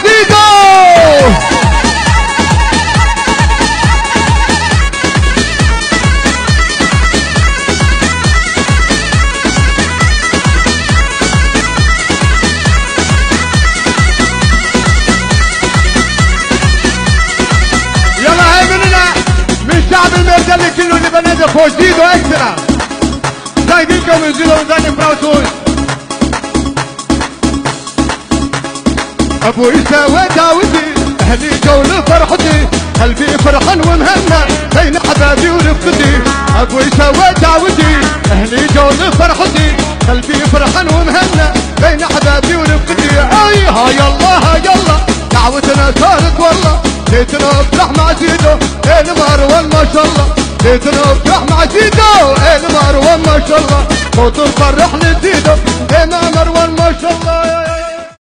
زيدو. يلا هاي مننا من شعب المرجلي كله اللي بنادق وجديد واكسترا زايدينكم يزيدوا وزاني براوتوش. ابوي سوى داودي اهلي جو لفرحتي قلبي فرحان ومهنا بين احبابي ورفقتي. ابوي سوى داودي اهلي جو لفرحتي قلبي فرحان ومهنا بين احبابي ورفقتي. اي ها يلا ها يلا دعوتنا صارت والله ليتنا افرح مع زيدو المروان ما شاء الله. ليتنا افرح مع زيدو المروان ما شاء الله. صوت الفرح لزيدو مروان